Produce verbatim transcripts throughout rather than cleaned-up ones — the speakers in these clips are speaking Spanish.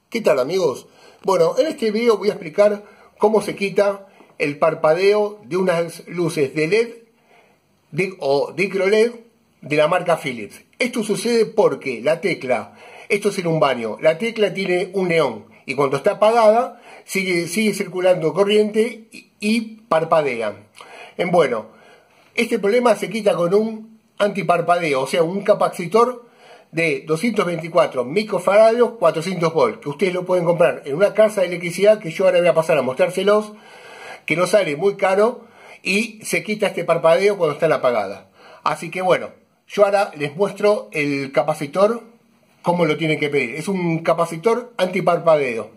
¿Qué tal, amigos? Bueno, en este video voy a explicar cómo se quita el parpadeo de unas luces de L E D o micro L E D de la marca Philips. Esto sucede porque la tecla, esto es en un baño, la tecla tiene un neón y cuando está apagada sigue, sigue circulando corriente y, y parpadea. En bueno, este problema se quita con un antiparpadeo, o sea, un capacitor de doscientos veinticuatro microfarados, cuatrocientos volts, que ustedes lo pueden comprar en una casa de electricidad, que yo ahora voy a pasar a mostrárselos, que no sale muy caro y se quita este parpadeo cuando están apagadas. Así que bueno, yo ahora les muestro el capacitor, cómo lo tienen que pedir. Es un capacitor antiparpadeo.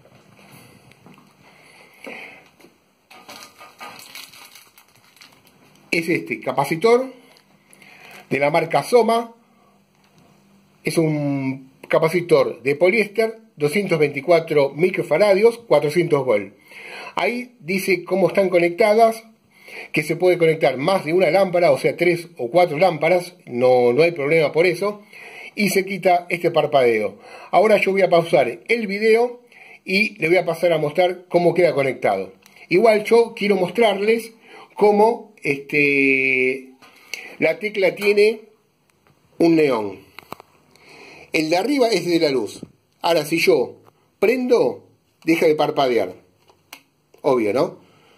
Es este capacitor de la marca Soma. Es un capacitor de poliéster, doscientos veinticuatro microfarados, cuatrocientos volts. Ahí dice cómo están conectadas, que se puede conectar más de una lámpara, o sea, tres o cuatro lámparas, no, no hay problema por eso, y se quita este parpadeo. Ahora yo voy a pausar el video y le voy a pasar a mostrar cómo queda conectado. Igual yo quiero mostrarles cómo este, la tecla tiene un neón. El de arriba es de la luz. Ahora, si yo prendo, deja de parpadear. Obvio, ¿no?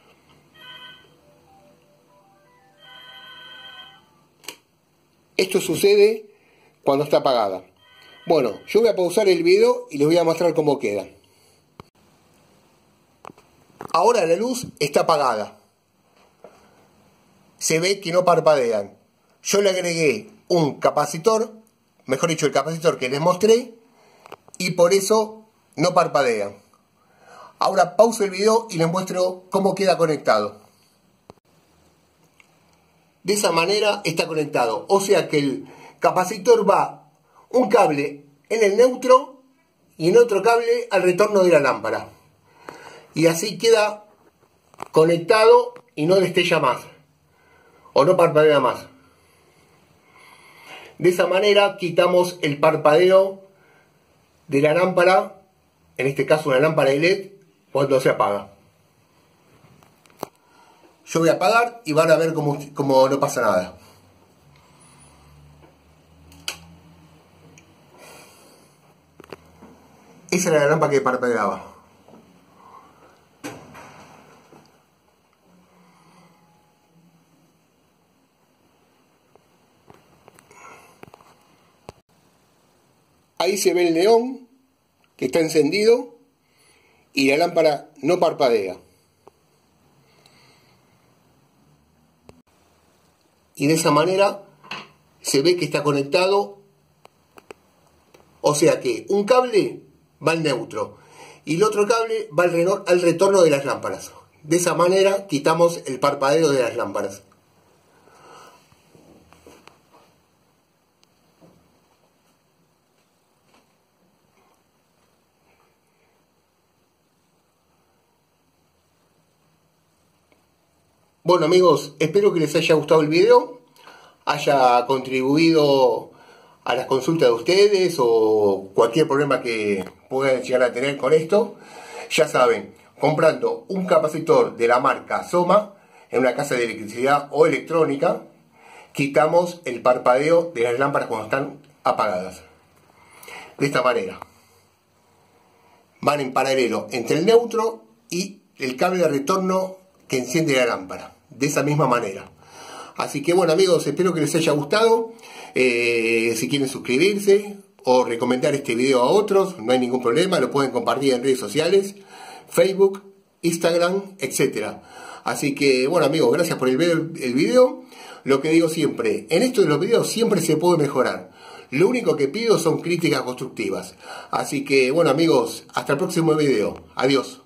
Esto sucede cuando está apagada. Bueno, yo voy a pausar el video y les voy a mostrar cómo queda. Ahora la luz está apagada. Se ve que no parpadean. Yo le agregué un capacitor, mejor dicho, el capacitor que les mostré, y por eso no parpadean. Ahora pauso el video y les muestro cómo queda conectado. De esa manera está conectado, o sea que el capacitor va un cable en el neutro y en otro cable al retorno de la lámpara. Y así queda conectado y no destella más, o no parpadea más. De esa manera quitamos el parpadeo de la lámpara, en este caso una lámpara de L E D, cuando se apaga. Yo voy a apagar y van a ver cómo, cómo no pasa nada. Esa era la lámpara que parpadeaba. Ahí se ve el neón que está encendido y la lámpara no parpadea. Y de esa manera se ve que está conectado, o sea que un cable va al neutro y el otro cable va al, al retorno de las lámparas. De esa manera quitamos el parpadeo de las lámparas. Bueno, amigos, espero que les haya gustado el video, haya contribuido a las consultas de ustedes o cualquier problema que puedan llegar a tener con esto. Ya saben, comprando un capacitor de la marca Soma en una casa de electricidad o electrónica, quitamos el parpadeo de las lámparas cuando están apagadas. De esta manera. Van en paralelo entre el neutro y el cable de retorno que enciende la lámpara. De esa misma manera. Así que bueno, amigos, espero que les haya gustado. Eh, si quieren suscribirse o recomendar este video a otros, no hay ningún problema, lo pueden compartir en redes sociales, Facebook, Instagram, etcétera. Así que bueno, amigos, gracias por el ver el video. Lo que digo siempre, en esto de los videos siempre se puede mejorar. Lo único que pido son críticas constructivas. Así que bueno, amigos, hasta el próximo video. Adiós.